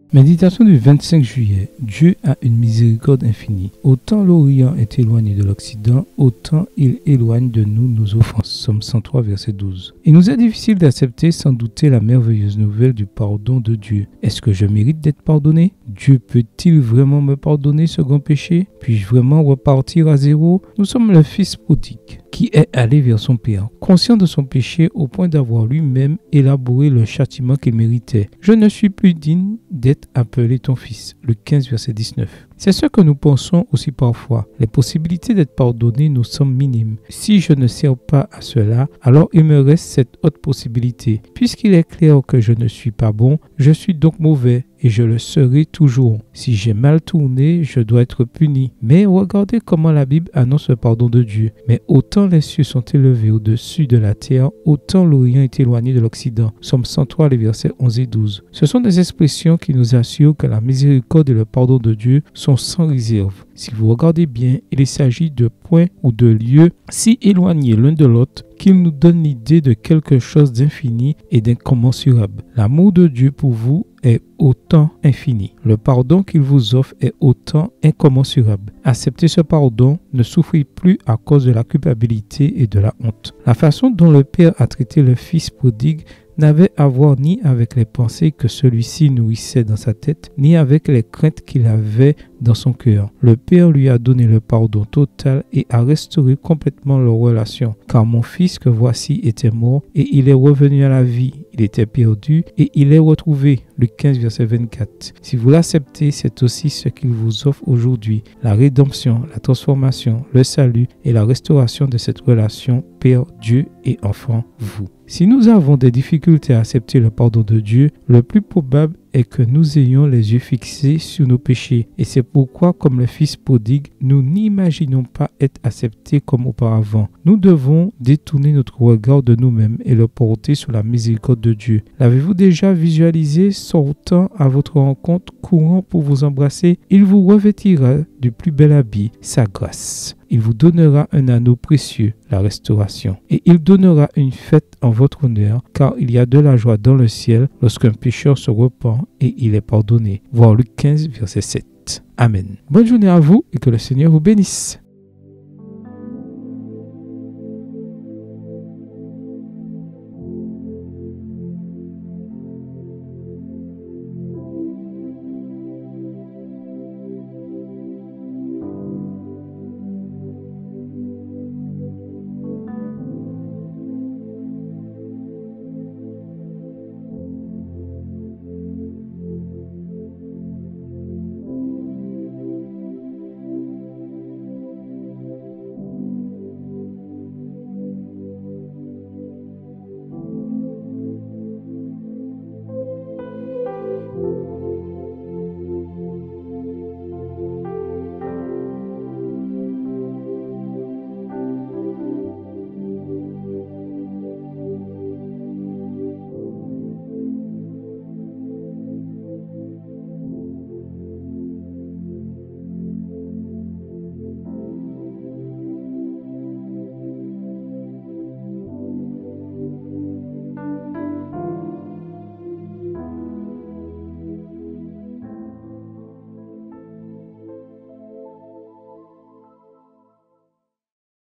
Méditation du 25 juillet. Dieu a une miséricorde infinie. Autant l'Orient est éloigné de l'Occident, autant il éloigne de nous nos offenses. Somme 103, verset 12. Il nous est difficile d'accepter sans douter la merveilleuse nouvelle du pardon de Dieu. Est-ce que je mérite d'être pardonné? Dieu peut-il vraiment me pardonner ce grand péché? Puis-je vraiment repartir à zéro? Nous sommes le fils prodigue qui est allé vers son père, conscient de son péché au point d'avoir lui-même élaboré le châtiment qu'il méritait. Je ne suis plus digne d'être appelé ton fils. Luc 15, verset 19. C'est ce que nous pensons aussi parfois. Les possibilités d'être pardonné nous semblent minimes. Si je ne sers pas à cela, alors il me reste cette autre possibilité. Puisqu'il est clair que je ne suis pas bon, je suis donc mauvais et je le serai toujours. Si j'ai mal tourné, je dois être puni. Mais regardez comment la Bible annonce le pardon de Dieu. Mais autant les cieux sont élevés au-dessus de la terre, autant l'Orient est éloigné de l'Occident. Somme 103, les versets 11 et 12. Ce sont des expressions qui nous assurent que la miséricorde et le pardon de Dieu sont sans réserve. Si vous regardez bien, il s'agit de points ou de lieux si éloignés l'un de l'autre qu'ils nous donnent l'idée de quelque chose d'infini et d'incommensurable. L'amour de Dieu pour vous est autant infini. Le pardon qu'il vous offre est autant incommensurable. Acceptez ce pardon, ne souffrez plus à cause de la culpabilité et de la honte. La façon dont le Père a traité le Fils prodigue n'avait à voir ni avec les pensées que celui-ci nourrissait dans sa tête, ni avec les craintes qu'il avait dans son cœur. Le Père lui a donné le pardon total et a restauré complètement leur relation. Car mon fils que voici était mort et il est revenu à la vie. Il était perdu et il est retrouvé. Luc 15, verset 24. Si vous l'acceptez, c'est aussi ce qu'il vous offre aujourd'hui. La rédemption, la transformation, le salut et la restauration de cette relation Père, Dieu et enfant, vous. Si nous avons des difficultés à accepter le pardon de Dieu, le plus probable est que nous ayons les yeux fixés sur nos péchés. Et c'est pourquoi, comme le Fils prodigue, nous n'imaginons pas être acceptés comme auparavant. Nous devons détourner notre regard de nous-mêmes et le porter sur la miséricorde de Dieu. L'avez-vous déjà visualisé sortant à votre rencontre, courant pour vous embrasser? Il vous revêtira du plus bel habit, sa grâce. Il vous donnera un anneau précieux, la restauration. Et il donnera une fête en votre honneur, car il y a de la joie dans le ciel lorsqu'un pécheur se repent et il est pardonné. Voir Luc 15, verset 7. Amen. Bonne journée à vous et que le Seigneur vous bénisse.